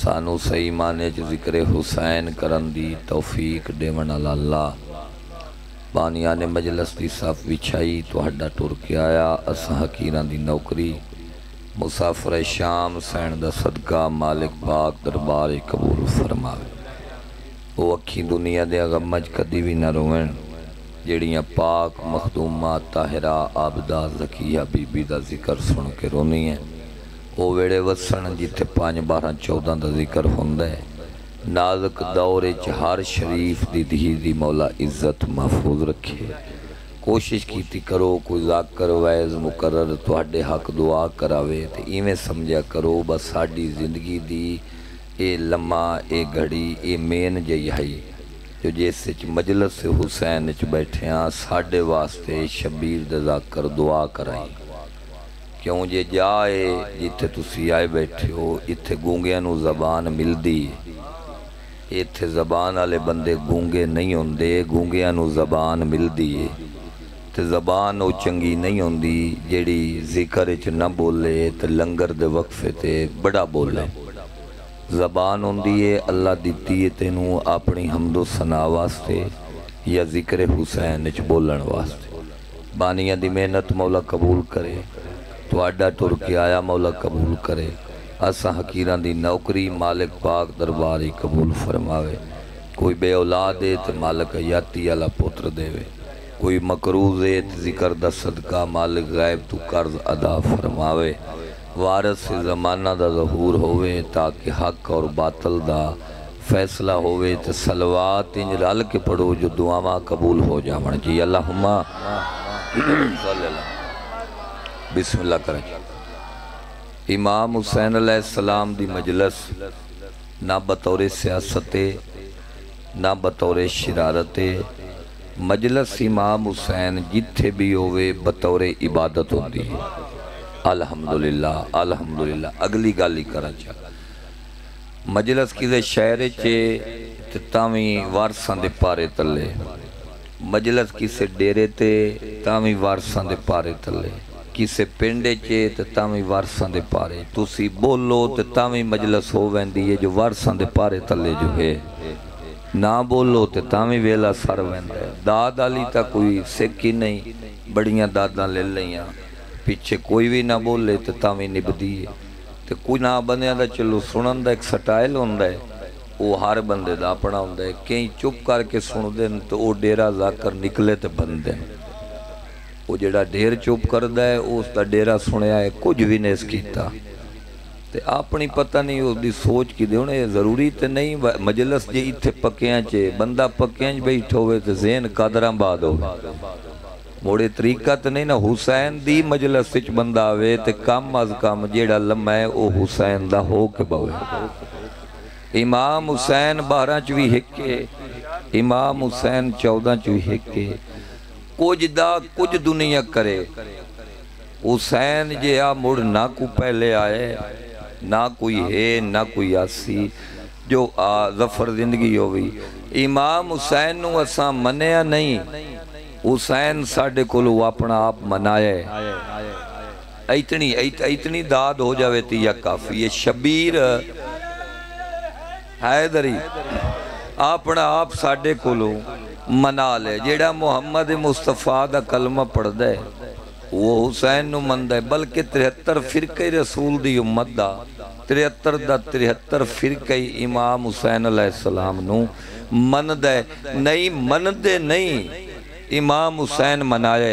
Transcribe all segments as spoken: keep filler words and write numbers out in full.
سانو صحیح معنی چ ذکر حسین کرن دی توفیق دیون والا اللہ بانیان مجلس دی صف بچھائی توہڈا ٹر کے آیا اساں حقیراں دی نوکری مسافر شام سین دا صدقہ مالک پاک دربار قبول فرماوے وہ اکھی دنیا دے غمج کدی بھی نہ روئن جڑیاں پاک مخدومہ طاہرہ عابدہ زکیہ بی بی دا ذکر سن کے رونی ہیں وہ ویڑے وسن جتے پانچ بارہ چودہ دا ذکر ہوندے نازک دورے چہار شریف دی دھی دی مولا عزت محفوظ رکھے کوشش کیتی کرو کوئی ذاکر ویز مقرر توہڈے حق دعا کراوے تے ایویں سمجھا کرو بس ساڈی زندگی دی اے لمحہ اے گھڑی اے مین جئی ہائی جو جیسے چ مجلس حسین چ بیٹھے ہاں ساڈے واسطے شبیر دے ذاکر دعا کرائیں کیوں جے جائے جتے تسی آئے بیٹھے ہو اتھے گونگیاں نو زبان مل دی اتھے زبان آلے بندے گونگے نہیں ہوندے گونگیاں نو زبان مل دی تے زبان او چنگی نہیں ہوندی جیڑی ذکر چ نہ بولے تے لنگر دے وقفے تے بڑا بولے زبان ہوندی ہے اللہ دیتی ہے تینوں اپنی حمد و ثنا واسطے یا ذکر حسین چ بولن واسطے بانیاں دی محنت مولا قبول کرے تو آڈا ٹر کے آیا مولا قبول کرے اساں حقیراں دی نوکری مالک پاک درباری قبول فرماوے کوئی بے اولاد ہے تے مالک حیاتی والا پتر دے وے کوئی مقروض ہے تے ذکر دا صدقہ مالک غائب تو قرض ادا فرماوے وارث سے زمانہ دا ظہور ہوئے تاکہ حق اور باطل دا فیصلہ ہوئے تے صلوات انج رل کے پڑھو جو دعاواں قبول ہو جاون جی اللہم صلی اللہ بسم اللہ کریں امام حسین علیہ السلام دی مجلس نہ بطور سیاست نہ بطور شرارت مجلس امام حسین جتھے بھی ہوئے بطور عبادت ہوندی ہے الحمدللہ الحمدللہ اگلی گالی کرا چاہا مجلس کسے شہر چے تاویں وارسان دے پارے تلے مجلس کسے ڈیرے تے تاویں وارسان دے پارے تلے کسے پنڈے چے تے تاویں وارسان دے پارے تسی بولو تے تاویں مجلس ہو ویندی ہے جو وارسان دے پارے تلے جو ہے نہ بولو تے تاویں ویلا سر ویندے داد آلی تا کوئی سکی نہیں بڑیاں داداں لے لیاں پیچھے کوئی بھی نہ بولے تے تاویں نبدی ہے تے کوئی نہ بندیاں دا چلو سنن دا ایک سٹائل ہوندہ ہے وہ ہر بندے دا اپنا ہوندہ ہے کہیں چپ کر کے سن دیں تو وہ ڈیرہ ذاکر نکلے تے بندے وہ جڑا ڈیر چپ کردہ ہے اس دا ڈیرہ سنیا ہے کچھ بھی نہیں اس کیتا تے اپنی پتہ نہیں اس دی سوچ کی دے انہیں ضروری تے نہیں مجلس جے اتھے پکیاں چے بندہ پکیاں چے بیٹھ ہوئے تے ذہن قادران باد ہوئے موڑے طریقہ تے نہیں نا حسین دی مجلس سچ بندہ آوے تے کم از کم جیڑا لمحہ ہے او حسین دا ہو کے بوے امام حسین بارہ چوی ہکے امام حسین چودہ چوی ہکے کچھ دا کچھ دنیا کرے حسین جے آ مڑ نہ کو پہلے آئے نہ کوئی ہے نہ کوئی آسی جو آ ظفر زندگی ہوئی امام حسین نو اساں منیا نہیں حسین ساڑھے کلو اپنا آپ منائے اتنی اتنی داد ہو جاوے تھی یا کافی یہ شبیر حیدری اپنا آپ ساڑھے کلو منا لے جیڑا محمد مصطفیٰ دا کلمہ پڑھ دے وہ حسین نو من دے بلکہ ترہتر فرقہ رسول دی امت دا ترہتر دا ترہتر فرقہ امام حسین علیہ السلام نو من دے نہیں من دے نہیں امام حسین منائے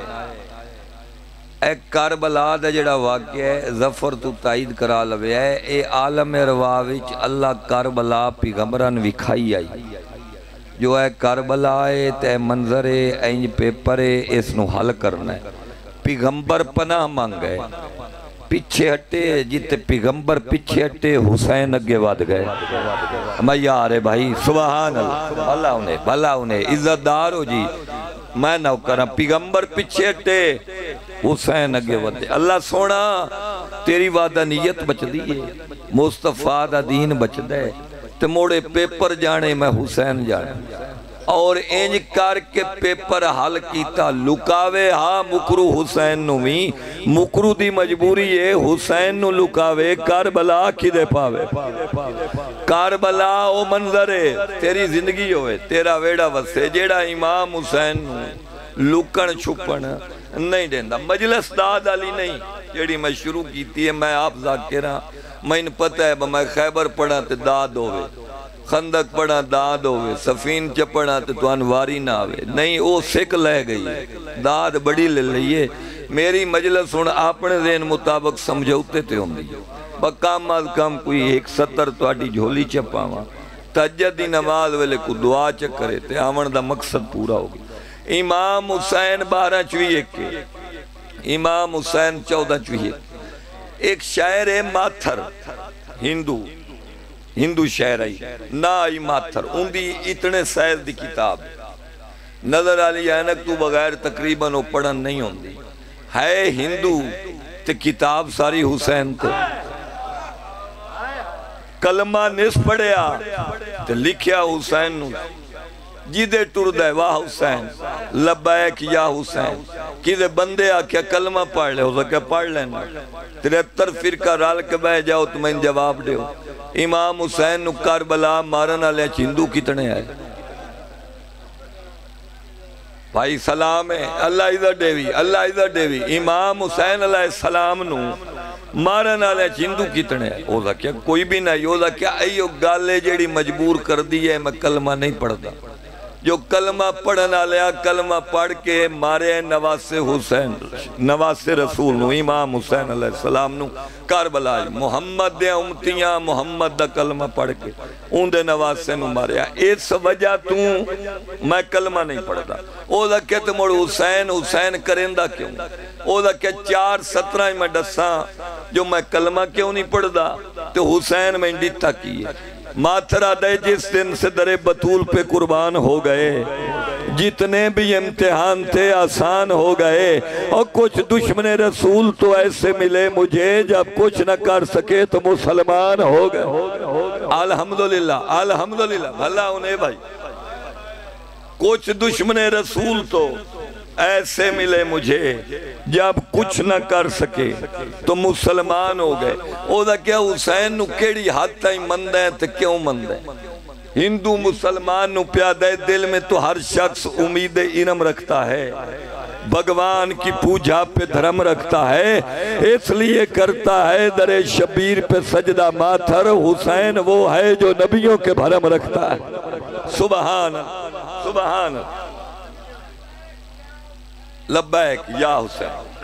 ایک کربلا دا جڑا واقعہ ہے ظفر تو تائید کرا لوے ہے اے عالم رواوچ اللہ کربلا پیغمبران وکھائی آئی جو ہے کربلا ہے تے منظر ہے اینج پیپر ہے اس نو حل کرنا ہے پیغمبر پناہ مانگ گئے پیچھے ہٹے جیتے پیغمبر پیچھے ہٹے حسین اگے واد گئے میں یار ہے بھائی سبحان اللہ اللہ انہیں بھلا انہیں عزت دار ہو جی میں نہ کرا پیغمبر پیچھے ہٹے حسین اگے واد دے اللہ سونا تیری وعدہ نیت بچ دیئے مصطفیٰ دا دین بچ دے تے موڑے پیپر جانے میں حسین جانے اور انج کر کے پیپر حل کیتا لکاوے ہاں مکرو حسین نو بھی مکرو دی مجبوری ہے حسین نو لکاوے کربلا کی دے پاوے کربلا او منظر ہے تیری زندگی ہوئے تیرا ویڑا وسے جیڑا امام حسین نو لکن چھپن نہیں دیندہ مجلس داد علی نہیں جیڑی میں شروع کیتی ہے میں آپ ذاکرہ میں ان پتہ ہے میں خیبر پڑھا تے داد ہوئے خندق پڑھا داد ہوئے سفین چ پڑھا تے تو انواری نہ آوے نہیں او سکھ لے گئی داد بڑی لے لئیے میری مجلس ہون اپنے ذہن مطابق سمجھوتے تے ہوں دی بکام از کم کوئی ایک ستر تو آٹی جھولی چپا ہوا تجد دی نماز ویلے کو دعا چکرے تے آمن دا مقصد پورا ہوگی امام حسین بارہ چوئی ایک کے امام حسین چودہ چوئی ایک ایک شاعر ہے ماتھر ہندو ہندو شاعر آئی نا آئی ماتھر ان دی اتنے سیز دی کتاب نظر علی اینک تو بغیر تقریباً وہ پڑھن نہیں ہوں دی ہے ہندو تے کتاب ساری حسین تے کلمہ نس پڑھیا تے لکھیا حسین نو جیدے ٹردہ واہ حسین لبیک یا حسین کیدے بندے آکیا کلمہ پڑھ لے ہو سکے پڑھ لینا تریتر فرقہ رال کے بہ جاؤ تمہیں جواب دے ہو امام حسین نو کربلا مارن علیہ چندو کتنے آئے بھائی سلام ہے اللہ ادھر دیوی اللہ ادھر دیوی امام حسین علیہ السلام نو مارن علیہ چندو کتنے آئے ہو سکے کوئی بھی نہیں ہو سکے ایو گالے جیڑی مجبور کر دی ہے میں کلمہ نہیں پڑھ دا جو کلمہ پڑھنا لیا کلمہ پڑھ کے مارے نواس حسین نواس رسول نو امام حسین علیہ السلام نو کربلا محمد دے امتیاں محمد دا کلمہ پڑھ کے ان دے نواسے نو مارے اس وجہ تو میں کلمہ نہیں پڑھ دا او دا کہتے موڑ حسین حسین کرندہ کیوں او دا کہ چار سترہ میں ڈساں جو میں کلمہ کیوں نہیں پڑھ دا تو حسین میں انڈیتا کیے ماتھرہ دے جس دن سے در بطول پہ قربان ہو گئے جتنے بھی امتحان تھے آسان ہو گئے اور کچھ دشمن رسول تو ایسے ملے مجھے جب کچھ نہ کر سکے تو مسلمان ہو گئے الحمدللہ الحمدللہ بھلا انہیں بھائی کچھ دشمن رسول تو ایسے ملے مجھے جب کچھ نہ کر سکے تو مسلمان ہو گئے او دا کیا حسین نو کیڑی حد تائیں مند ہے تو کیوں مند ہے ہندو مسلمان نو پیادہ دل میں تو ہر شخص امید انم رکھتا ہے بھگوان کی پوجا پہ دھرم رکھتا ہے اس لیے کرتا ہے در شبیر پہ سجدہ ماتھر حسین وہ ہے جو نبیوں کے بھرم رکھتا ہے سبحان سبحان لبیک یا حسین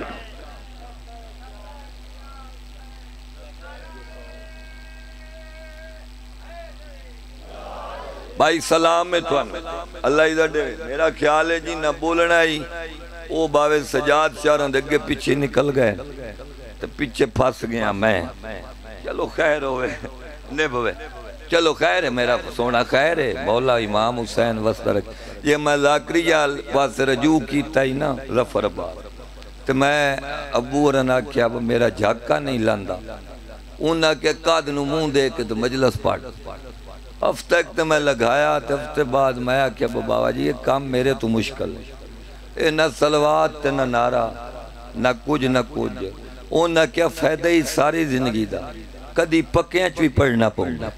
بھائی سلام میں تو اللہ ادھر دے میرا خیال ہے جی نہ بولنا ہی او باوے سجاد شارن دگے پیچھے نکل گئے تو پیچھے پھاس گیا میں چلو خیر ہوئے نب ہوئے چلو خیر ہے میرا سونا خیر ہے مولا امام حسین وسطرک یہ میں ذاکریہ پاس رجوع کیتا ہی نا ظفر بار تو میں ابو رنا کیا میرا جھاکا نہیں لاندہ انہا کہ قاد نمون دے کے تو مجلس پاٹ ہفتہ ایک تو میں لگایا تو ہفتے بعد میں کیا بابا جی یہ کام میرے تو مشکل ہے اے نہ سلوات نہ نعرہ نہ کچھ نہ کچھ انہا کیا فائدہ ہی ساری زندگی دا کدی پکیاں چوی پڑھنا پڑھنا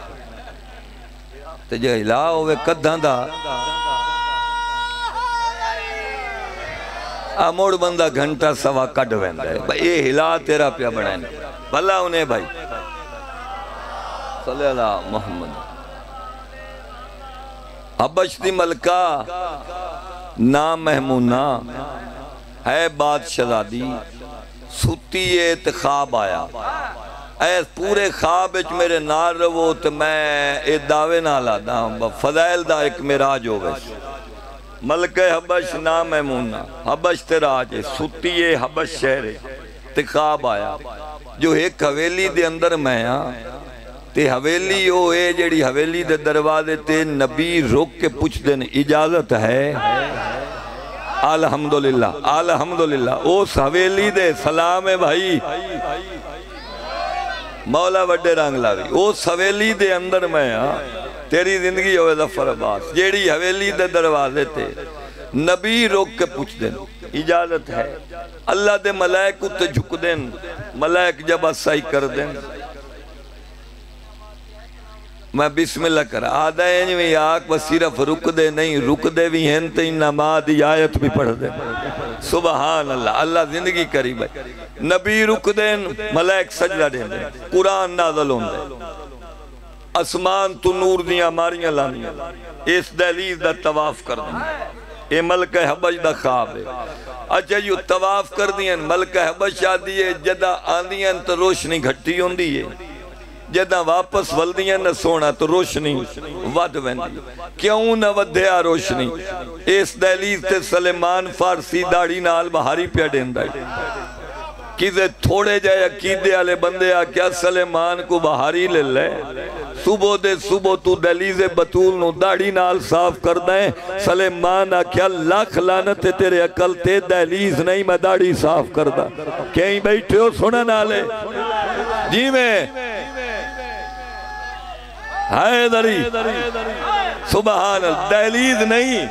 تو جو ہلا ہوئے کدھاں دا آموڑ بندہ گھنٹہ سوا کڑ ویندہ ہے یہ ہلا تیرا پیا بڑھائیں بھلا انہیں بھائی صلی اللہ محمد حبش دی ملکہ نام محمونہ ہے بات شہزادی ستی خواب آیا اے پورے خواب اچ میرے نال رو تو میں اے دعوے نہ لادا فضائل دا ایک میراج ہو گئے ملکہ حبش نام محمونہ حبش تراج ستی حبش شہر تے خواب آیا جو ایک حویلی دے اندر میں ہاں تے حویلی ہو اے جیڑی حویلی دے دروازے تے نبی روک کے پوچھ دین اجازت ہے الحمدللہ الحمدللہ اس حویلی دے سلام ہے بھائی مولا وڈے رنگ لاوی اس حویلی دے اندر میں ہاں تیری زندگی ہوئے ظفر عباس جیڑی حویلی دے دروازے تے نبی روک کے پوچھ دیں اجازت ہے اللہ دے ملائک اتے جھک دیں ملائک جب اسائی کر دیں میں بسم اللہ کر آدھا ہے نہیں آگ وہ صرف رک دے نہیں رک دے بھی ہیں تو نماز دی آیت بھی پڑھ دے سبحان اللہ اللہ زندگی قریب ہے نبی رک دیں ملائک سجدہ دیں دیں قرآن نازل ہوں دیں اسمان تو نور دیاں ماریاں لانیاں اس دہلیز دا طواف کر دیں اے ملکہ حبش دا خواب ہے اچھا جو طواف کر دیں ملکہ حبش آدھی ہے جدہ آندیاں تو روشنی گھٹی ہوں دی ہے جدہ واپس ولدیاں نہ سونا تو روشنی ود ویندی کیوں نہ ودھیا روشنی اس دہلیز تے سلیمان فارسی داڑی نال بہاری پیا دیندا ہے کیسے تھوڑے جائے عقیدے والے بندے آ کیا سلیمان کو بہاری لے لے صبح دے صبح تو دہلیز بطول نو داڑی نال صاف کر دیں سلیمان آ کیا لاکھ لانت تیرے عقل تے دہلیز نہیں میں داڑی صاف کر دا کہیں بیٹھے ہو سنا نالے جی میں حیدری سبحان اللہ دہلیز نہیں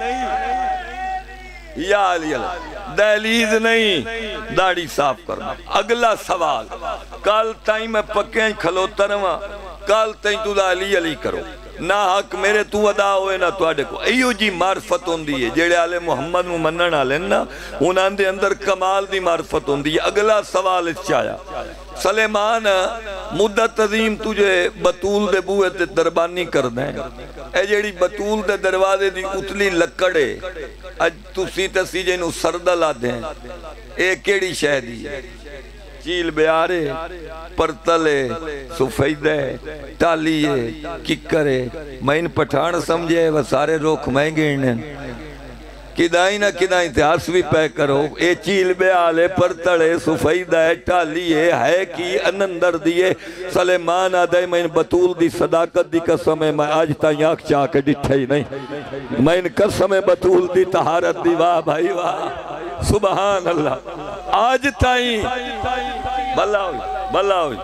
یا علی اللہ دہلیز نہیں داڑی صاف کرنا اگلا سوال کال تائیں میں پکیں کھلوتا رہا کال تائیں تو دا علی علی کرو نہ حق میرے تو ادا ہوئے نہ تو آڑے کو ایو جی معرفت ہوں دی ہے جیڑے آلے محمد ممنن آلے نا انہاں دے اندر کمال دی معرفت ہوں دی ہے اگلا سوال اس چاہیا سلیمان مدت عظیم تجھے بطول دے بوئے تے دربانی کر دیں اے جیڑی بطول دے دروازے دی اتلی لکڑے اج تسی تسی جنہوں سردہ لا دیں اے کیڑی شہدی ہے چیل بیارے پرتلے سفیدے ٹالیے ککرے میں ان پٹھان سمجھے وہ سارے روک میں گرنے کدائیں نہ کدائیں اتحاس بھی پہ کرو اے چیل بیالے پرتلے سفیدے ٹالیے ہے کی انندر دیئے سلیمان آدھے میں ان بطول دی صداقت دی قسم ہے میں آج تائیں آنکھ چاہ کے ڈٹھے ہی نہیں میں ان قسم بطول دی طہارت دی واہ بھائی واہ سبحان اللہ آج تائیں بھلا ہوئی بھلا ہوئی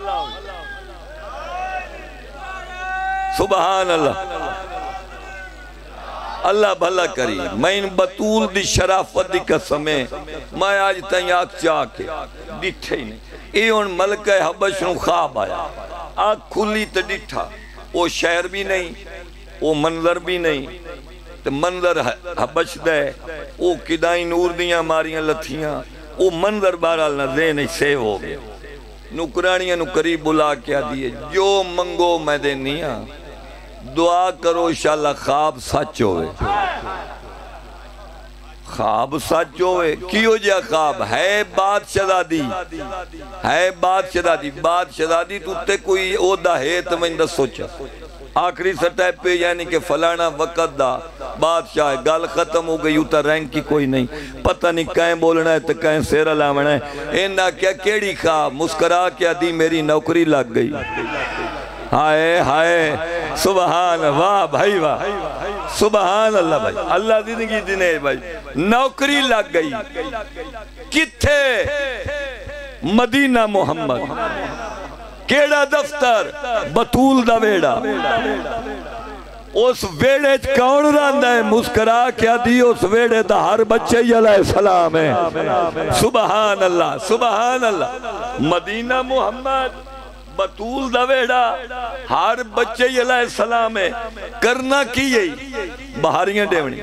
سبحان اللہ اللہ بھلا کری میں ان بطول دی شرافت دی قسمیں میں آج تائیں آنکھ چاہ کے ڈٹھے ہی نہیں اے ان ملکہ حبش نو خواب آیا آنکھ کھلی تو ڈٹھا وہ شہر بھی نہیں وہ منظر بھی نہیں تو منظر حبش دے وہ کدائیں نور دیاں ماریاں لتھیاں وہ منظر بارال نہ دے نہیں سیو ہو گئے نکرانیاں نو قریب بلا کیا دیئے جو منگو میں دینیاں دعا کرو انشاءاللہ خواب سچ ہوئے خواب سچ ہوئے کیوں جا خواب ہے بات شدادی ہے بات شدادی بات شدادی تو تے کوئی عہدہ ہے تو میں نے سوچا آخری سٹائپ پہ یعنی کہ فلانا وقت دا بادشاہ گال ختم ہو گئی ہوتا رینک کی کوئی نہیں پتہ نہیں کہیں بولنا ہے تو کہیں سیرہ لامنا ہے انہا کیا کیڑی خواب مسکرا کیا دی میری نوکری لگ گئی ہائے ہائے سبحان واہ بھائی واہ سبحان اللہ بھائی اللہ زندگی دینے بھائی نوکری لگ گئی کتھے مدینہ محمد کیڑا دفتر بطول دا ویڑا اس ویڑے کون راندہ ہے مسکرا کیا دی اس ویڑے دا ہر بچے علیہ السلام ہے سبحان اللہ سبحان اللہ مدینہ محمد بطول دا ویڑا ہر بچے علیہ السلام ہے کرنا کی یہی بہاریاں ڈیونی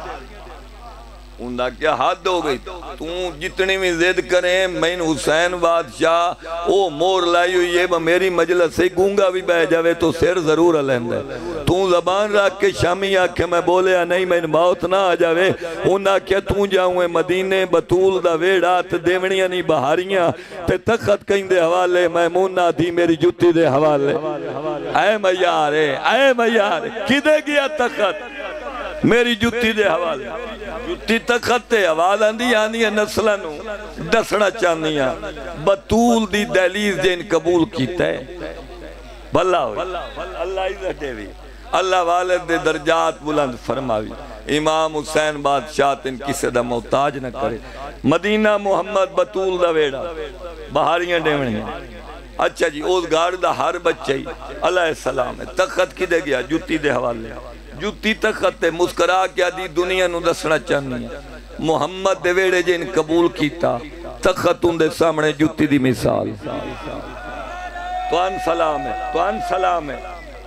انہا کیا حد ہو گئی تو جتنی بھی زد کریں میں حسین بادشاہ او مور لائی ہوئی ہے میری مجلس سے گونگا بھی بہ جاوے تو سیر ضرور علمد ہے تو زبان رکھ کے شامی آکھے میں بولے نہیں میں موت نہ آ جاوے انہا کیا تو جاؤں مدینے بطول دا ویڑات دیونیاں نہیں بہاریاں تے تخت کہیں دے حوالے میمونہ دی میری جتی دے حوالے اے میارے اے میارے کدے گیا تخت میری جتی دے حوالے جتی تختے آواز آندھی آندھی نسلنوں دسنا چاندیاں بطول دی دہلیز جن قبول کیتا ہے بھلا ہوئی اللہ عزت دے بھی اللہ والد دے درجات بلند فرماوی امام حسین بادشاہ تن کسے دا محتاج نہ کرے مدینہ محمد بطول دا ویڑا بہاریاں ڈیونیاں اچھا جی اس گاڑ دا ہر بچہ ہی علیہ السلام ہے تخت کی دے گیا جتی دے حوالے جتی تخت ہے مسکرا کیا دی دنیا نو دسنا چاہنی ہے محمد دے ویڑے جن قبول کیتا تخت ان دے سامنے جتی دی مثال تو ان سلام ہے تو ان سلام ہے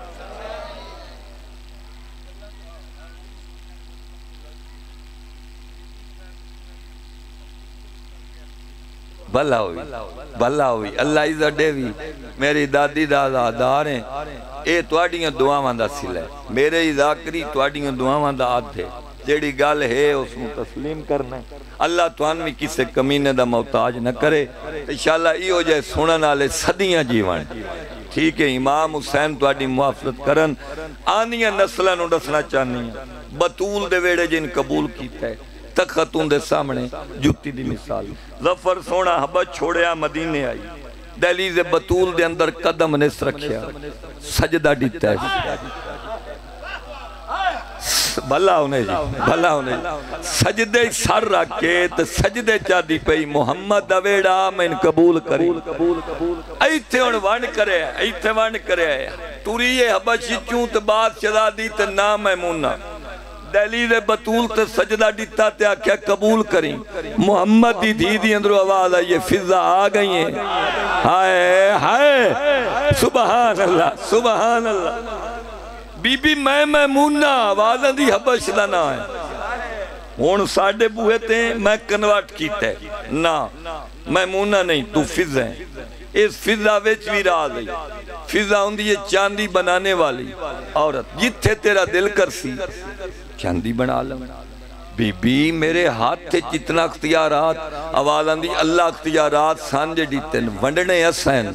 بھلا ہوئی بھلا ہوئی اللہ عزت دے بھی میری دادی دادا دار ہیں اے تواڈیاں دعاواں دا سلا ہے میرے ہی ذاکری تواڈیاں دعاواں دا عہد ہے جیڑی گل ہے اس کو تسلیم کرنا ہے اللہ توان میں کسے کمینے دا محتاج نہ کرے انشاءاللہ ای ہو جائے سنن والے صدیاں جیوان ٹھیک ہے امام حسین تواڈی محافظت کرن آنیاں نسلاں نو دسنا چاہنی ہیں بطول دے ویڑے جن قبول کیتا ہے تخت ان دے سامنے جتی دی مثال ظفر سونا حبت چھوڑیا مدینے آئی دہلیز بطول دے اندر قدم نس رکھیا سجدہ دیتا ہے بھلا ہونے جی بھلا ہونے جی سجدے سر رکھے تو سجدے چاہدی پئی محمد دویڑا میں قبول کری ایتھے ان وان کرے ایتھے وان کرے توریے حبشی چون تو بات چلا دی تو نام میمونہ دہلیز بطول تے سجدہ دیتا تے آکھیا قبول کریں محمد دی دھی دی اندرو آواز آئیے فضا آ گئی ہیں ہائے ہائے سبحان اللہ سبحان اللہ بی بی میں میمونہ آواز دی حبش لانا ہے ہون ساڑھے بوہے تے میں کنوارٹ کیتے نا میمونہ نہیں تو فضا ہے اس فضا ویچ بھی راز ہے فضا ہوں دی یہ چاندی بنانے والی عورت جتھے تیرا دل کر سی چاندی بنا لوں بی بی میرے ہاتھ تھے جتنا اختیارات آوازاں دی اللہ اختیارات سانجے دیتے ونڈنے حسین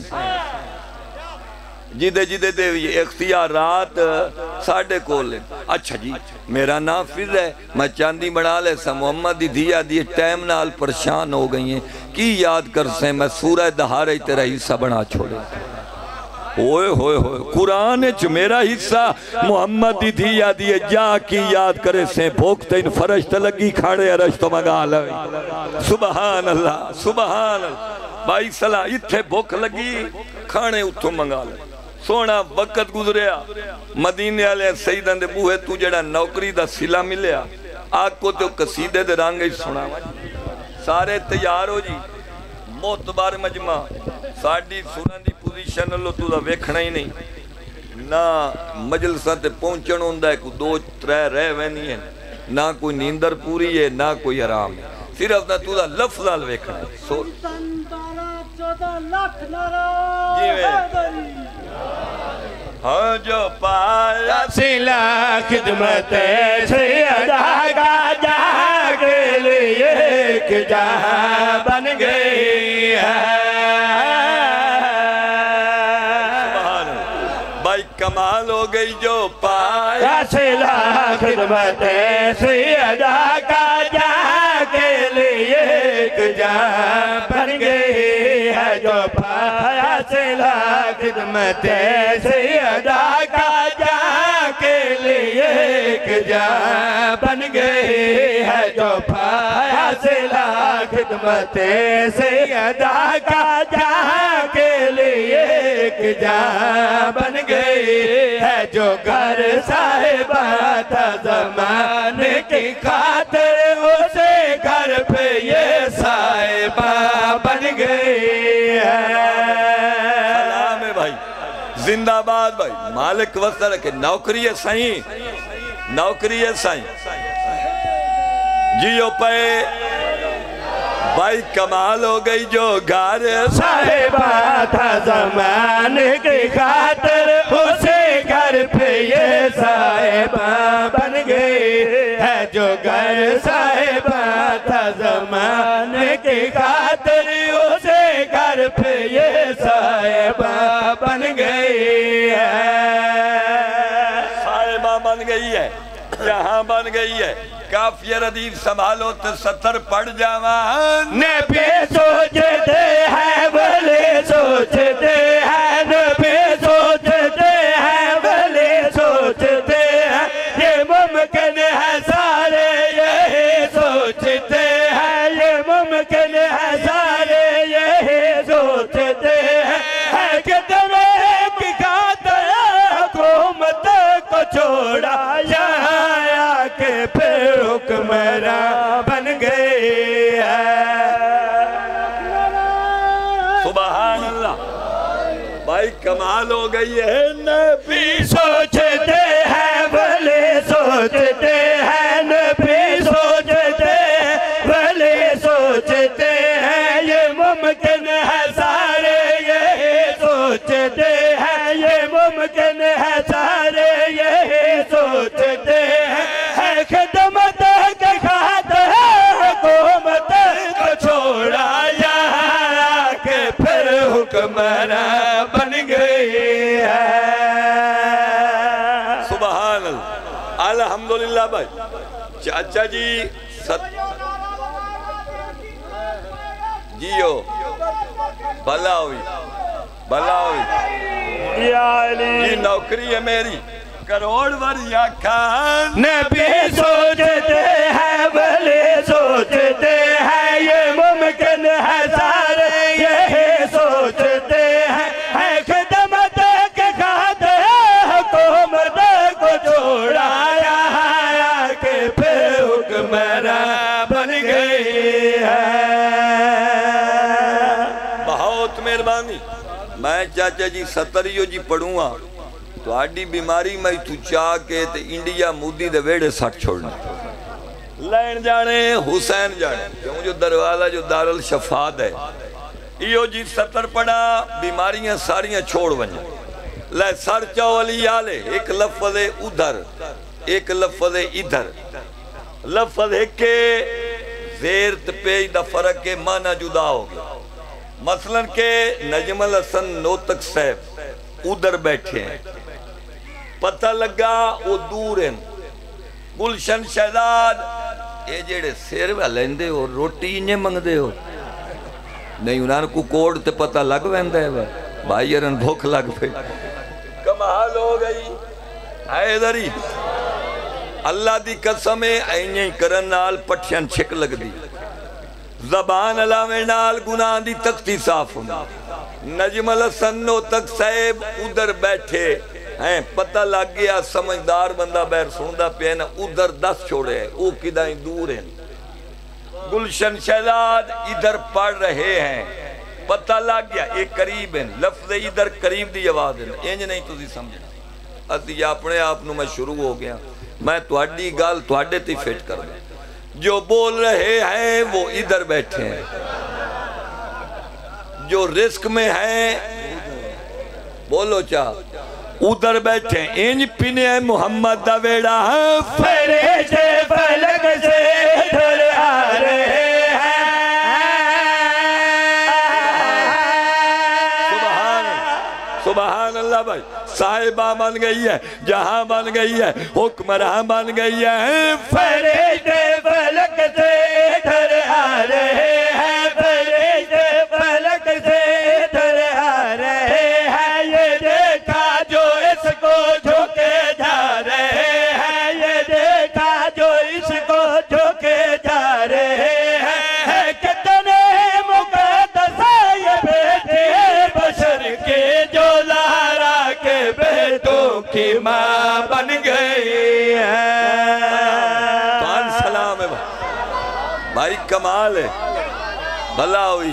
جیدے جیدے دے یہ اختیارات ساڑھے کولے اچھا جی میرا نافذ ہے میں چاندی بنا لے سا محمد دی دیا دی ٹائم نال پرشان ہو گئی ہیں کی یاد کر سے میں سورہ دہارے تیرا حصہ بنا چھوڑے ہوئے ہوئے ہوئے قرآن چ میرا حصہ محمد دی دیا دیئے جا کی یاد کرے سے بھوکتے ان فرشت لگی کھاڑے رشتو مگا لگی سبحان اللہ سبحان اللہ بھائی صلاح اتھے بھوک لگی کھانے اتھو منگا لگی سونا وقت گزریا مدینے والے سیدان دے بوہے تو جڑا نوکری دا سلا ملیا آگ کو تو قصیدے دے رانگے سنا سارے تیار ہو جی موتبار مجمع ساڑھی سنن دی پوزیشن اللہ تو دا ویکھنا ہی نہیں نہ مجلسہ تے پہنچن ہوندہ ہے کوئی دو ترے رہ وینی ہے نہ کوئی نیندر پوری ہے نہ کوئی حرام ہے صرف نہ تو دا لفظ نال ویکھنا ہے سو ہاں جو پایا سلا خدمت سیدہ کا جہاں کے لیے ایک جہاں بن گئی ہے بھائی کمال ہو گئی جو پایا سلا خدمت سیدہ کا جہاں کے لیے ایک جہاں بن گئی ہے جو پایا سلا خدمت سیدہ کا جہاں کے لیے ایک جہاں بن گئی ہے جو پایا سلا خدمت سیدہ کا جہاں کے لیے ایک جہاں بن گئی ہے جو گھر صاحبہ تھا زمانے کی خاطر اسے گھر پہ یہ صاحبہ بن گئی ہے سلام ہے بھائی زندہ باد بھائی مالک وسط رکھے نوکری ہے سائیں نوکری ہے سائیں جیو پہ بھائی کمال ہو گئی جو گھر صاحبہ تھا زمانے کی خاطر اسے گھر پہ یہ صاحبہ بن گئی ہے جو گھر صاحبہ تھا زمانے کی خاطر اسے گھر پہ یہ صاحبہ بن گئی ہے صاحبہ بن گئی ہے جہاں بن گئی ہے کافی ردیف سنبھالو تو ستر پڑ جاوان نبی سوچتے ہیں بھلے سوچتے ہیں نبی سوچتے ہیں بھلے سوچتے ہیں یہ ممکن ہے سارے یہی سوچتے ہیں یہ ممکن ہے سارے یہی سوچتے ہیں حکومت کو چھوڑا یا کہ پھر حکمراں بن گئے ہیں۔ سبحان اللہ بھائی کمال ہو گئی ہے۔ نبی سوچتے ہیں بھلے سوچتے ہیں، نبی سوچتے بھلے سوچتے ہیں، یہ ممکن ہے سارے یہی سوچتے ہیں، یہ ممکن ہے سارے یہی سوچتے ہیں، ہے خدمت کے خاطر حکومت کو چھوڑا یا کہ پھر حکمراں بن گئی ہے۔ سبحان اللہ الحمدللہ بھائی چاچا جی ست جیو بھلا ہوئی بھلا ہوئی یا علی یہ نوکری ہے میری کروڑ وریا کھان۔ نبی سوچتے ہیں بھلے سوچتے ہیں، یہ ممکن ہے سارے یہی سوچتے ہیں، ہے خدمت کے خاطر حکومت کو چھوڑا یا کہ پھر حکمراں بن گئی ہے۔ بہت مہربانی میں چاچا جی ستریو جی پڑھوں گا تو آڈی بیماری میں تو چاہ کے تے انڈیا مودی دے ویڑے سٹ چھوڑنا لین جانے حسین جانے کیوں جو دروازہ جو دارالشفاعت ہے ایو جی ستر پڑھا بیماریاں ساریاں چھوڑ ونجا لے سر چاو علی آلے ایک لفظ ادھر ایک لفظ ادھر لفظ ہے کہ زیر تپیج دا فرق کے معنی جدا ہو گیا۔ مثلا کہ نجم الحسن نوتک صاحب ادھر بیٹھے ہیں، پتہ لگا وہ دور ہیں، گلشن شہزاد اے جیڑے سیر وے لیندے ہو روٹی انہیں منگ دے ہو نہیں انہاں کو کوڑ تے پتہ لگ ویندے ہے بھائی ارن بھوک لگ پہ کمال ہو گئی آئے دری اللہ دی قسمیں اینیں کرن نال پٹھیاں چھک لگ دی زبان علاوے نال گناہ دی تختی صاف ہونا۔ نجم الحسن نوتک صاحب ادھر بیٹھے ہیں، پتہ لگ گیا سمجھدار بندہ بیر سوندہ پہ نا ادھر دس چھوڑے ہیں او کدائیں دور ہیں۔ گلشن شہزاد ادھر پڑھ رہے ہیں، پتہ لگ گیا ایک قریب ہیں، لفظ ادھر قریب دی آواز ہیں، انج نہیں تو دی سمجھنا اسی اپنے آپنوں میں شروع ہو گیا میں تواڈی گال تواڈے تی فٹ کر دیں جو بول رہے ہیں وہ ادھر بیٹھے ہیں، جو رزق میں ہیں بولو چاہ ادھر بیٹھے ہیں۔ انج پینے محمد دا ویڑا فرشتے فلک سے ادھر آ رہے ہیں۔ سبحان سبحان اللہ بھائی صاحبہ بن گئی ہے، جہاں بن گئی ہے، حکمراں بن گئی ہے۔ فرشتے فلک سے ادھر آ رہے ہیں، فرشتے فلک سے ادھر آ رہے ہیں، یہ دیکھا جو اس کو جھکے جا رہے ہیں، یہ دیکھا جو اس کو جھکے جا رہے ہیں، کتنے مقدس یہ بیٹے بشر کے جو زہرا کے بیٹوں کی ماں بن گئی ہے۔ پان سلام ہے بھائی کمال ہے بھلا ہوئی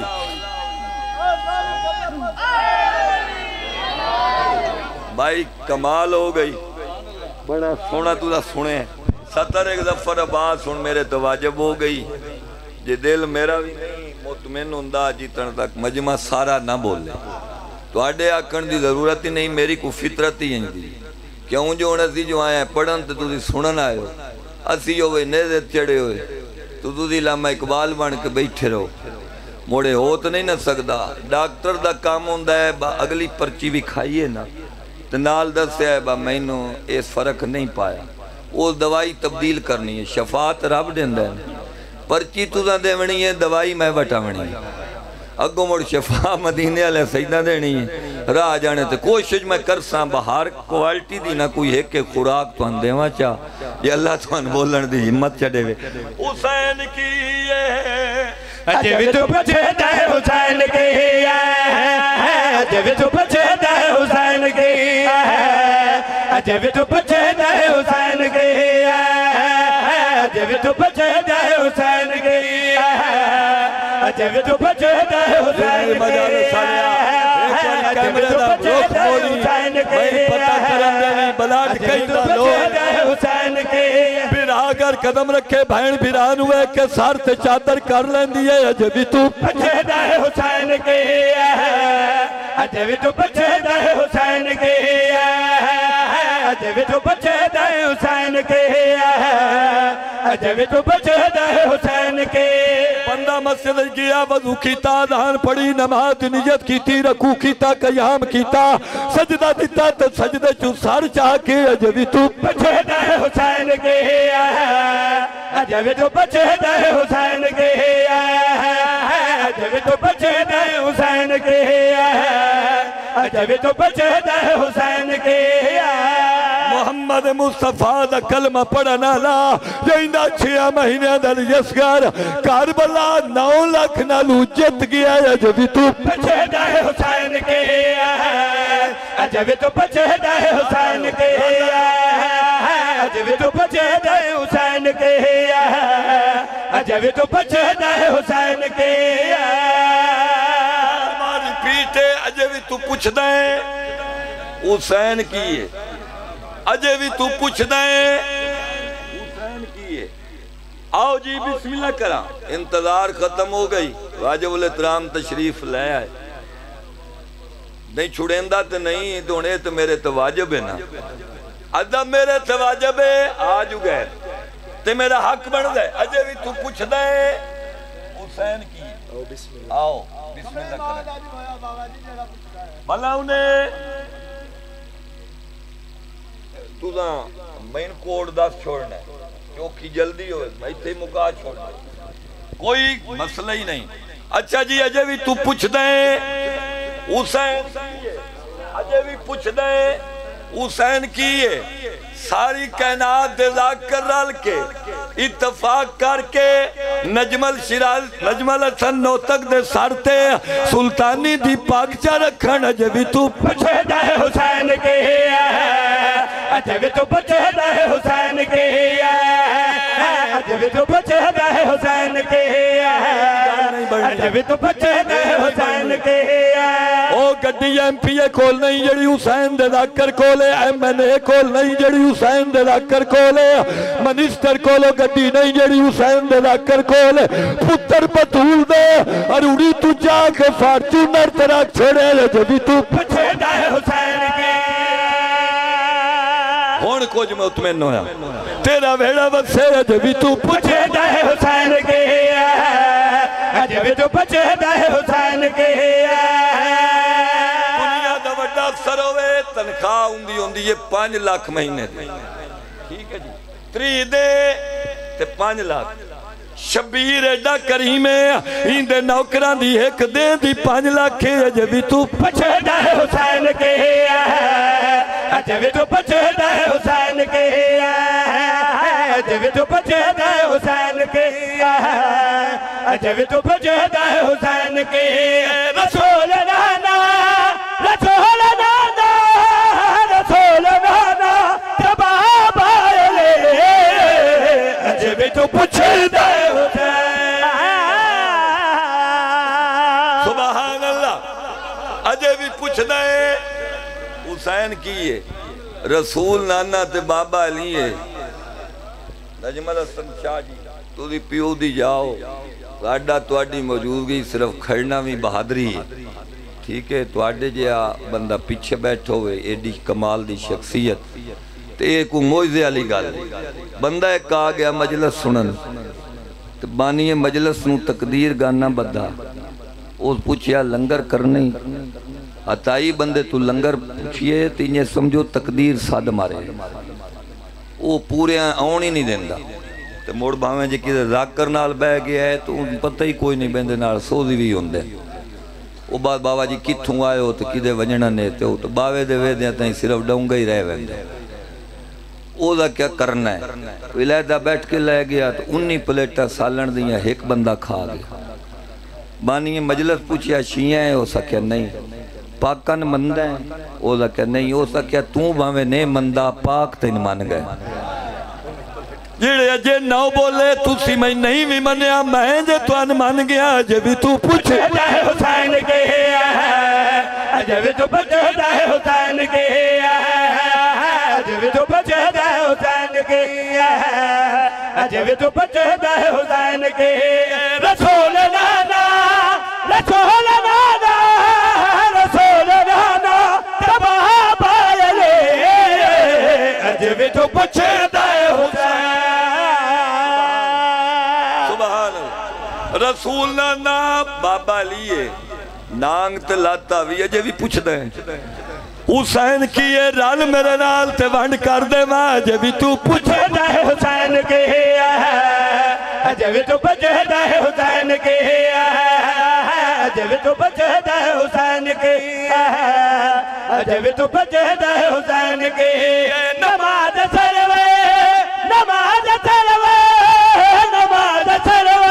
بھائی کمال ہو گئی بڑا سونا تو دا سنے ستر ایک ظفر آباد سن میرے تو واجب ہو گئی جے دل میرا بھی نہیں مطمئن ہندہ جیتن تک مجمع سارا نہ بول لے تو آڈے آکن دی ضرورت ہی نہیں میری کو فطرت ہی ہیں دی کیوں جو انہی جو آئے ہیں پڑھن تو تو دی سنن آئے ہو اسی ہوئے نیزت چڑے ہوئے تو تو دی لاما اقبال بن کے بیٹھے رہو موڑے ہو تو نہیں نہ سکتا ڈاکٹر دا کام ہوندہ ہے با اگلی پرچی بھی کھائیے نا تو نال دس ہے با میں نو اس فرق نہیں پایا وہ دوائی تبدیل کرنی ہے شفاعت رب دیندہ ہے پرچی تو دا دیونی ہے دوائی میں بٹاونی ہے اگو مڑ شفا مدینے علیہ سیدہ دینی ہے راہ جانے تے کوشش میں کرساں بہار کوالٹی دی نہ کوئی ہے کہ خوراک تو ان دیواں چاہ یہ اللہ تو ان بولن دی ہمت چڑے ہوئے حسین کی یہ اجے بھی تو پچھے دائے حسین کی ہے اجے بھی تو پچھے دائے حسین کی ہے अजे भी तू पूछे जाए हुसैन के अजे भी तू पूछे जाए हुसैन के अजे भी तू पूछे जाए हुसैन अगर कदम रखे भैन भिरान हुए के सर ते चादर कर लेंदी है अजे भी तू पूछे जाए हुसैन के अजे भी तू पूछे जाए हुसैन के अजे भी तू पूछे जाए हुसैन के अजे भी तू पूछे जाए हुसैन के बंदा मस्जिद गया वजू कीता अज़ान पढ़ी नमाज नियत कीती रकू कीता क़याम कीता सजदा दिता ते सजदे चू सर चाह के अजे भी तू पूछे जाए हुसैन के अजे भी तू पूछे जाए हुसैन के अजे भी तू पूछे जाए हुसैन के अजे भी तू पूछे जाए हुसैन के मोहम्मद मुस्तफा दा कलमा पढ़न वाला जिंदा छह महीने दा यस्कर करबला नौ लाख नालू जित गया अजे भी तू पूछे जाए हुसैन के अजे भी तू पूछे जाए हुसैन के अजे भी तू पूछे जाए हुसैन के अजे भी तू पूछे जाए हुसैन के हमारी पीठे अजे भी तू पूछदा है हुसैन की है अजे भी तू पूछदा है हुसैन की है आओ जी बिस्मिल्लाह करा इंतजार खत्म हो गई वाजिबुल इहतराम तशरीफ ले आए नहीं छुड़ेंदा तो नहीं दोने तो मेरे तो वाजिब है ना अदब मेरे तो वाजिब है आज गए ते मेरा हक बन गए अजे भी तू पूछदा है हुसैन की आओ बिस्मिल्लाह करा भला उन्हें तुदा मेन कोड दस छोड़ना क्योंकि जल्दी हो मैं इतने मुका छोड़ना कोई मसला ही नहीं अच्छा जी अजे भी तू पूछ दे हुसैन अजे भी पूछ दे हुसैन की है सारी कायनात दे जाकर रल के इत्तफाक करके नजमल शिराज नजमल हसन नौतक दे सरते सुल्तानी दी पागचा रखन अजे भी तू पूछे जाए हुसैन के अजे भी तू पूछे जाए हुसैन के अजे भी तू पूछे जाए हुसैन के अजे भी तू पूछे जाए हुसैन के ओ गड्डी एमपीए कोल नहीं जड़ी हुसैन दे जाकर कोले एमएनए कोल नहीं जड़ी हुसैन दे जाकर कोले मिनिस्टर कोलो गड्डी नहीं जड़ी हुसैन दे जाकर कोले पुत्र बतूल दे और उड़ी तू जाके फॉर्च्यूनर तेरा छेड़े अजे भी तू पूछे जाए हुसैन के हुण कुछ मुतमिन होया तेरा वेड़ा वसे अजे भी तू पूछे जाए हुसैन के अजे भी तू पूछे जाए हुसैन के दुनिया दा वड्डा अफसर होवे तनख्वाह हुंदी हुंदी है पांच लाख महीने दी ठीक है जी त्री दे ते पांच लाख शबीर एडा करीम है इंदे नौकरां दी एक दे दी पांच लाख अजे भी तू पूछे जाए हुसैन के अजे भी तू पूछे जाए हुसैन के अजे भी तू पूछे जाए हुसैन के अजे भी तू पूछे जाए हुसैन के रसूल नाना रसूल नाना रसूल नाना जवाब आए अजे भी तू पूछे जाए हुसैन सुभान अल्लाह अजे भी पूछदा है हुसैन की है रसूल नाना ते बाबा अली है नजमल हसन शाह जी तुदी पियो दी जाओ साडा तुहाडी मौजूदगी सिर्फ खड़ना भी बहादरी है ठीक है तुहाडे जिहा बंदा पीछे बैठो होवे एडी कमाल दी शख्सियत ते कोई मोइज़े वाली गल बंदा एक आ गया मजलिस सुनन ते बानी मजलिस नूं तकदीर गाना बदा उस पूछया लंगर करने अताई बंदे तू लंगर पूछिए तो इन्हें समझो तकदीर सद मारे वो पूरे आउन ही नहीं देंदा ते मुड़ भावें जे किते जाकर नाल बह गया है तो पता ही कोई नहीं बंदे नाल सोधी भी हुंदे वो बाद बाबा जी कित्थों आए हो तो किदे वजणा ने ते तो बावे दे वेदे ताईं सिर्फ डोंगा ही रह वेंदे ओदा क्या करना है विलायदा बैठ के ले गया तो उन्नी प्लेटा सालन दियां एक बंदा खा गया बानी मजलिस पूछया शिया है हो सके नहीं پاکن مندہ ہے وہ کہ نہیں ہو سکیا توں باویں نے مندہ پاک تین مان گئے جڑے اجے نو بولے تسی میں نہیں بھی منیا میں جے تو ان مان گیا جے بھی تو پوچھے جائے حسین کے اجے بھی تو پوچھے جائے حسین کے اجے بھی تو پوچھے جائے حسین کے اجے بھی تو پوچھے جائے حسین کے رسول نانا رسول نانا رسول نانا تباہ پائلے اجے بھی تو پوچھے جائے حسین رسول نا بابا لیے نانگ تے لاتا بھی اجے بھی پوچھ دیں حسین کی یہ رال میرے نال تے ونڈ کر دے ماں جے بھی تو پوچھے جائے حسین کے اجے بھی تو پوچھے جائے حسین کے اجے بھی تو پوچھے جائے حسین کے اجے بھی تو پوچھے جائے حسین کے نماز سروے نماز سروے نماز سروے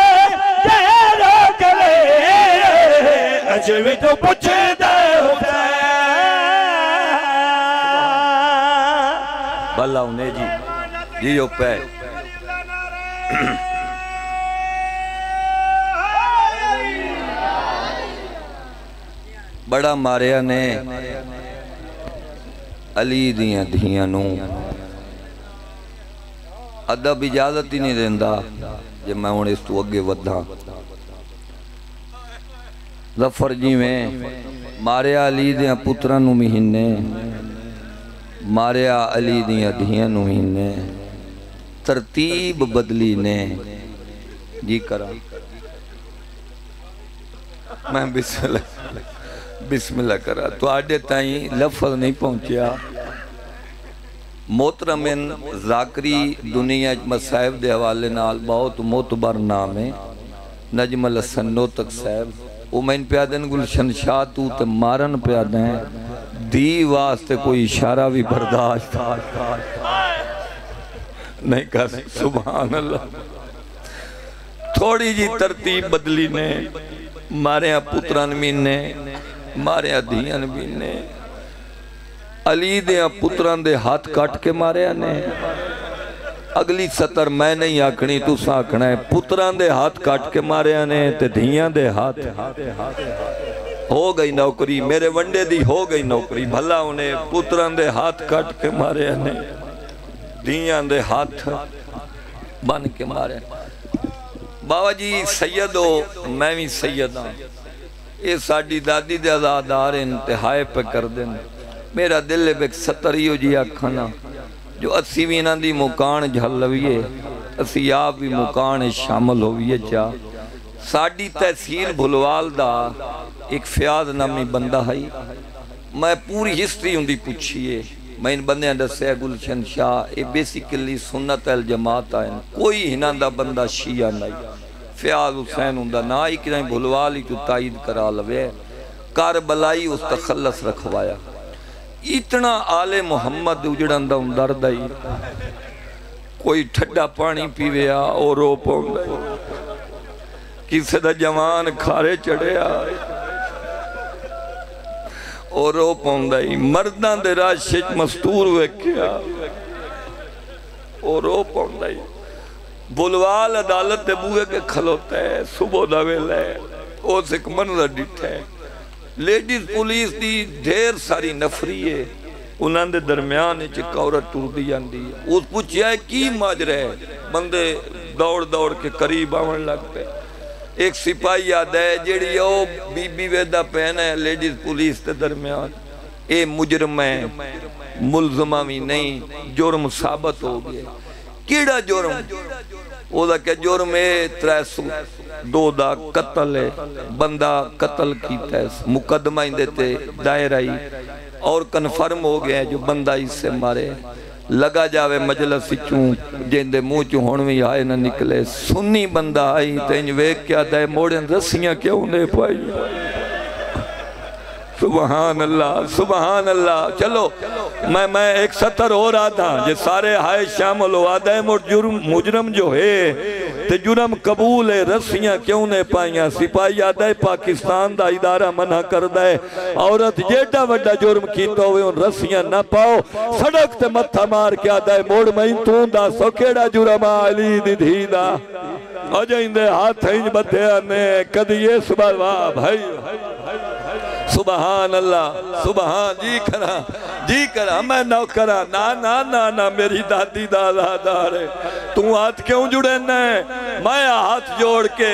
اجے بھی تو پوچھے جائے حسین بھلا انہیں جی جیو پہ بڑا ماریا نے علی دیاں دھیاں نوں ادب اجازت ہی نہیں دیندہ جب میں انہیں اس تو اگے ودھا ظفر جی میں ماریا علی دیاں پترہ نو مہینے ماریا علی دیاں دھیاں نو مہینے ترتیب بدلی نے جی کرا میں بسم اللہ بسم اللہ کرا تو آڈے تائیں لفظ نہیں پہنچیا محترمن ذاکری دنیا مصائب دے حوالے نال بہت معتبر نام ہے نجم الحسن نوتک صاحب وہ میں پیادن گلشن شاہ تو تے مارن پیادیں دی واسطے کوئی اشارہ بھی برداشت نہیں کر سبحان اللہ تھوڑی جی ترتیب بدلی نے مارے پتران مینے مارے دھیان مینے علی دیا پتران دے ہاتھ کٹ کے مارے نے اگلی سطر میں نہیں آکھنی تو ساکھنا ہے پتران دے ہاتھ کٹ کے مارے نے تے دھیان دے ہاتھ ہو گئی نوکری میرے ونڈے دی ہو گئی نوکری بھلا انہیں پتران دے ہاتھ کٹ کے مارے نے دھیان دے ہاتھ بن کے مارے بابا جی سید ہو میں بھی سید ہوں یہ ساڑی دادی دے آزادار انتہائی پہ کر دیں میرا دل بے ستریو جی آکھانا جو اسی وینہ دی مکان جھل لویے اسی آپ بھی مکان شامل ہوئیے چاہ ساڑی تحصیل بھلوال دا ایک فیاض نامی بندہ ہے میں پوری ہسٹری ہوں دی پوچھئے میں ان بندے اندر سے گلشن شاہ اے بیسیکلی سنت الجماعت آئیں کوئی ہنان دا بندہ شیعہ نہیں فیاض حسین ہوں دا نا ایک نہیں بھلوالی تو تائید کرا لوے کاربلائی اس تخلص رکھوایا اتنا آل محمد اجڑن دا اندر دائی کوئی ٹھڈا پانی پیویا اور رو پاؤں دائی کسی دا جوان کھارے چڑھے آئے اور رو پاؤں دائی مردان دے راشش مستور ہوئے کیا اور رو پاؤں دائی بلوال عدالت دے بوئے کے کھلوتا ہے صبح دا ویلے او سک منظر ڈٹھا ہے لیڈیز پولیس دی دھیر ساری نفری ہے انہاں دے درمیان ایک عورت ٹور دی جاندی ہے اس پوچھیا ہے کی ماجرہ ہے بندے دوڑ دوڑ کے قریب آون لگتے ایک سپاہی یاد ہے جیڑی او بی بی ویدہ پہنا ہے لیڈیز پولیس دے درمیان اے مجرم ہے ملزمہ بھی نہیں جرم ثابت ہو گئے کیڑا جرم وہ دا کہ جرم ہے تریسو دو دا قتل ہے بندہ قتل کیتا ہے مقدمہ ہی دیتے دائرہی اور کنفرم ہو گئے جو بندہ اس سے مارے لگا جاوے مجلس چون جن دے منہ چون ہونوی آئے نہ نکلے سنی بندہ آئی تینج ویک کیا دائے موڑن رسیاں کیوں نے پائی سبحان اللہ سبحان اللہ چلو میں میں ایک سطر ہو رہا تھا جو سارے ہائے شامل ہوا دائے مجرم جو ہے تے جرم قبول ہے رسیاں کیوں نے پائیاں سپاہی آدھا ہے پاکستان دا ادارہ منع کردہ ہے عورت جیڑا وڈا جرم کیتا ہوئے ان رسیاں نہ پاؤ سڑک تے متھا مار کے آدھا ہے موڑ میں انتون دا سو کیڑا جرم علی دی دھی دا اجائیں دے ہاتھ ہنج بدھے آنے کدی یہ صبح واہ بھائی سبحان اللہ سبحان جی کرا جی کرا میں نو کرا نا نا نا نا میری دادی دادا دارے تو ہاتھ کیوں جڑے نے میں ہاتھ جوڑ کے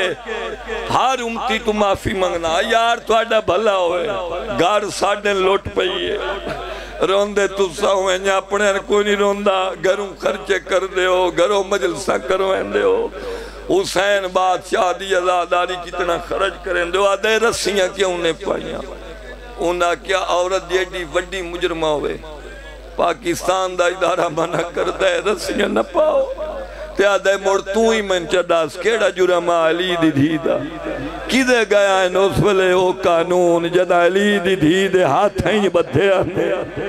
ہر امتی تو معافی منگنا یار تو آڈا بھلا ہوئے گار ساڑھیں لوٹ پئیے روندے تو سا ہوئے ہیں اپنے کوئی نہیں روندہ گھروں خرچے کر دے ہو گھروں مجلسہ کرویں دے ہو حسین بادشاہ دی ازاداری کتنا خرچ کریں دے ہو آدھے رسیاں کیوں نے پائیاں انہاں کیا عورت جیڑی وڈی مجرمہ ہوئے پاکستان دا ادارہ منع کردہ ہے رسیاں نہ پاؤ تے آدھے موڑ تو ہی من چڑھاس کیڑا جرمہ علی دی دھی دا کدے گیا ہے نوسولے او قانون جدہ علی دی دھی دے ہاتھ ہیں بدھے آنے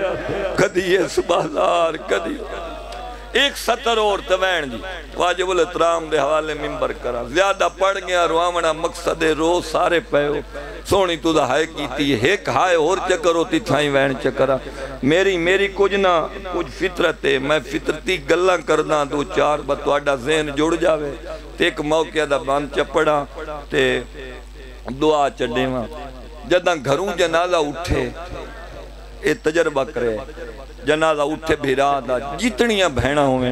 کدی یہ سبالار کدی ایک ستر اور توین جی واجب الاحترام دے حوالے ممبر کرا زیادہ پڑھ گیا روامنہ مقصد رو سارے پیو سونی تو دا ہائے کیتی ایک ہائے اور چکر ہوتی تھائیں وین چکرہ میری میری کچھ نہ کچھ فطرت ہے میں فطرتی گلہ کردہ دو چار بتوڑا ذہن جڑ جاوے تے ایک موقع دا باندھ چپڑا تے دعا چڑھے ماں جدہ گھروں جنازہ اٹھے اے تجربہ کرے جنازہ اٹھے بھیرا دا جتنیاں بھینا ہوئے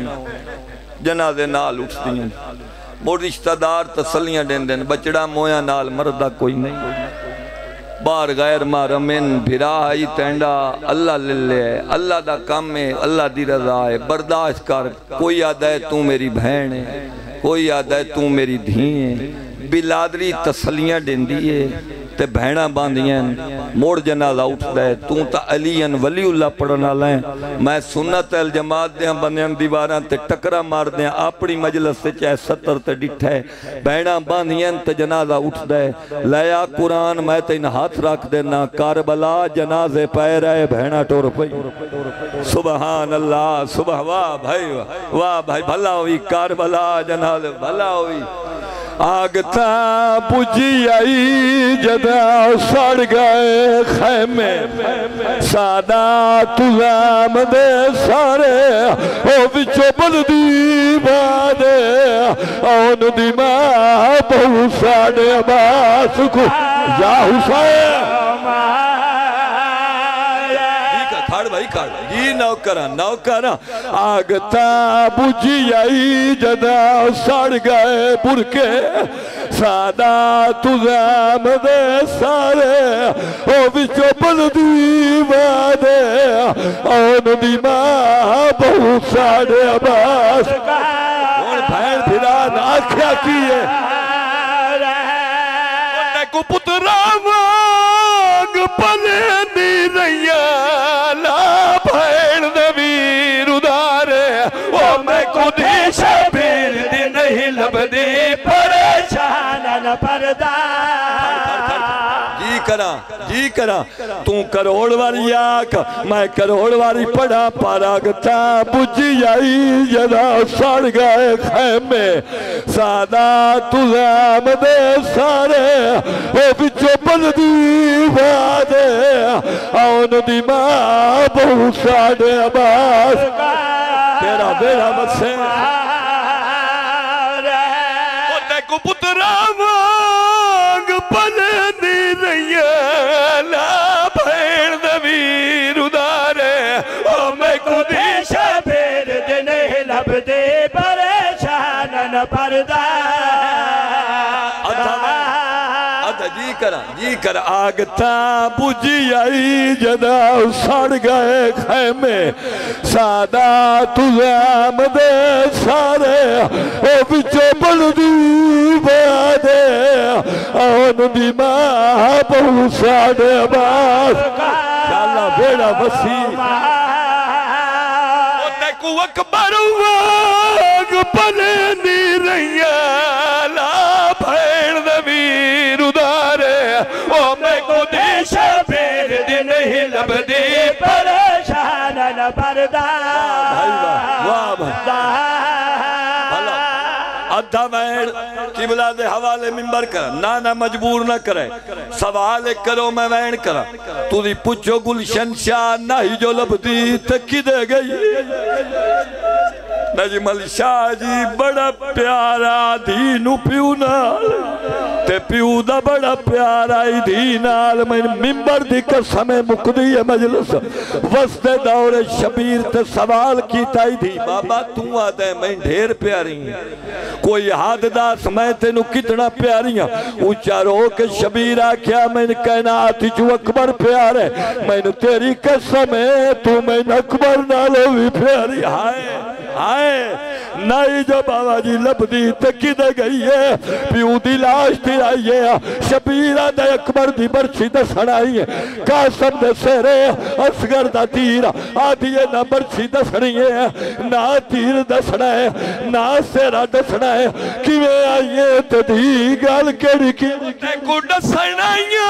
جنازے نال اٹھتی ہیں موڑ رشتہ دار تسلیاں دین دین بچڑا مویا نال مردہ کوئی نہیں بار غیر مارمین بھیرا آئی تینڈا اللہ للے اللہ دا کام ہے اللہ دی رضا ہے برداشت کر کوئی آدھا ہے تو میری بہن ہے کوئی آدھا ہے تو میری دھین ہے بلادری تسلیاں دین دیئے تے بہنہ باندھیاں موڑ جنازہ اٹھ دے تو تا علیین ولی اللہ پڑھنا لیں میں سنت الجماعت دیاں بندیاں دیواراں تے ٹکرہ مار دیاں اپنی مجلس سے چاہے ستر تے ڈٹھے بہنہ باندھیاں تے جنازہ اٹھ دے لیا قرآن میں تے ان ہاتھ رکھ دینا کاربلا جنازے پہ رہے بہنہ ٹور پئی سبحان اللہ سبحان واہ بھائی واہ بھائی بھلا ہوئی کاربلا جنازے بھلا ہوئی آگتا بجھی آئی جدہ سڑ گئے خیمے سادات غام دے سارے او بچو بلدی بادے اون دی ماں بہو ساڑے عباس کو یا حسین بھائی کھاڑ جی نوکرہ نوکرہ آگتا بجھی آئی جدہ سڑ گئے برکے سادات غام دے سارے او بچو بلدی وادے اون دی ماں بہو ساڑے عباس اور بھین بھران آکھیا کیے انہیں کو پترہ مانگ پلے دی رہیا لا بھین نویر ادارے او میں کو دی شبیر دی نہیں لب دی پریشان پردہ جی کرا جی کرا تو کروڑ واری آکھ میں کروڑ واری پڑھا پاراگتا بجھی آئی جدا سڑ گئے خیمے سادات غام دے سارے او بچو بلدی وادے اون دی ماں بہو ساڑے عباس تیرا بیرا بسے او دیکھو پترہ مانگ پلے دی رہیا لا بھین نویر ادارے او میں کو دی شبیر دے نہیں لب دے پریشان پردہ جی کرا جی کرا آگتا بجھی آئی جدا سڑ گئے خیمے سادات غام دے سارے او بچو بلدی بادے اون دی ماں بہو ساڑے عباس شاءاللہ بیڑا وسیع او دیکھو اکبر واگ پلے دی رہیا لا بھین نویر ادارے او میں کو دی شبیر دی نہیں لب دی پریشان پردہ واہ واہ ادھا وین قبلہ دے حوالے منبر کر نانا مجبور نہ کرے سوال کرو میں وین کرا تو دی پچھو گلشن شاہ نہیں جو لب دی تکی دے گئی نجمل شاہ جی بڑا پیارا دینو پیو نال تے پیو دا بڑا پیارا دھی نال میں منبر دی قسم مقدی مجلس وسط دور شبیر تے سوال کیتا ہی تھی بابا تو آدھے میں ڈھیر پیاری ہیں کوئی حد داس میں تینو کتنا پیاری ہیں اونچا رو کے شبیر آکھیا میں نے کہنا آتی جو اکبر پیار ہے میں نے تیری قسم ہے تو میں اکبر نالو بھی پیاری ہائے ہائے نہیں جو بابا جی لب دی تکی دے گئی ہے پیو دی لاش دی آئی ہے شبیرہ دے اکبر دی برچی دے سڑائی ہے قاسم دے سیرے اسگر دا تیر آدھی ہے نہ برچی دے سڑی ہے نہ تیر دے سڑا ہے نہ سیرہ دے سڑا ہے کیویں آئی ہے تے دی گال کیڑی کی تے کو دسنائیاں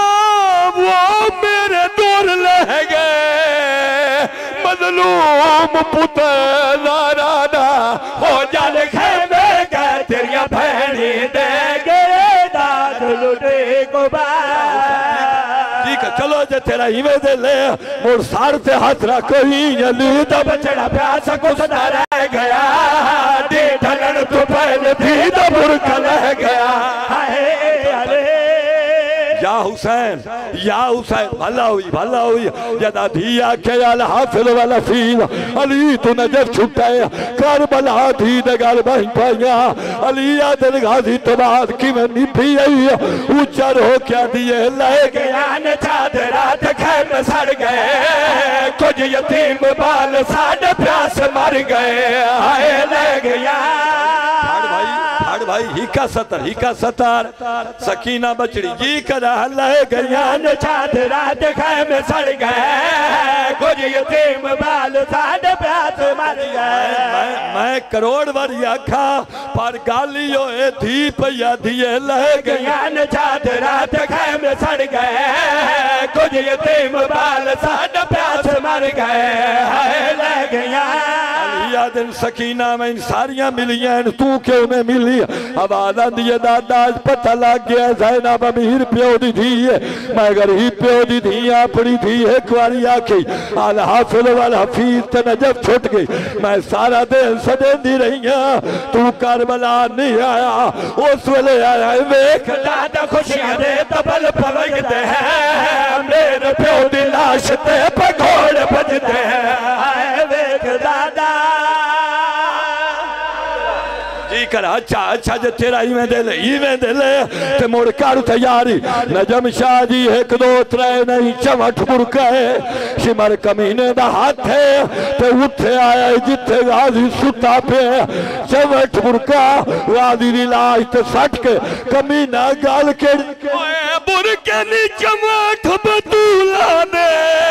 وہ میرے دور لہ گئے مظلوم پتر نارانا ہو جال خیمے گئے تیریاں بھینی دے گئے داد لٹے کو بار ٹھیک ہے چلو جے تیرا ہی میں دے لے مور سار تے ہاتھ رکھو ہی یلی تو بچڑا پیاسا کو صدا رہ گیا دی ڈھلن تو پہلے بھی تو برکا رہ گیا ہائے علی یا حسین یا حسین بھلا ہوئی بھلا ہوئی جدا دھیا کہ الحافظ والفیل علی تو نجف چھٹے کربلا دھی دگال بہن پائیا علی دل غازی تو بعد کی میں نپی آئی اوچر ہو کیا دیئے لے گیا نچاد رات خیم سڑ گئے کچھ یتیم بال ساڑھ پیاس مر گئے آئے لے گیا بھاڑ بھائی بھاڑ بھائی ہی کا ستر ہی کا ستر سکینہ بچڑی جی کرا لے گیا نچاد رات خیم سڑ گئے کچھ یتیم بال ساڑھ پیاس مر گئے میں کروڑ وریا کھا پر گالی ہوئے دھی پیا دیئے لے گیا نچاد رات خیم سڑ گئے کچھ یتیم بال ساڑھ پیاس مر گئے لے گیا علیہ دن سکینہ میں ان ساریاں ملیاں تو کیوں میں ملی اب آدھان دیئے داداج پتہ لگ گیا زینب امیر پیو دی دھی ہے میں اگر ہی پیو دی دھی اپنی دھی ایک واری آکھی الحافظ والحفیظ تے نجف چھٹ گئی میں سارا دن سدے دی رہی ہیں تو کربلا نہیں آیا اس ویلے آیا ویک دادا خوشیاں دے تبل پلگ دے میرے پیو دی لاش تے پگھوڑ بج دے ویک دادا جی کر اچھا اچھا جے تیرا ہی میں دے لے ہی میں دے لے تے موڑ کار تیاری نجم شاہ جی ایک دو ترے نہیں چمٹ برکا ہے شمر کمینے دا ہاتھ ہے تے اٹھے آیا ہے جتے غازی ستا پہ چمٹ برکا غازی دی لاش تے سٹ کے کمینہ گال کے برکے نی چمٹ بطولا نے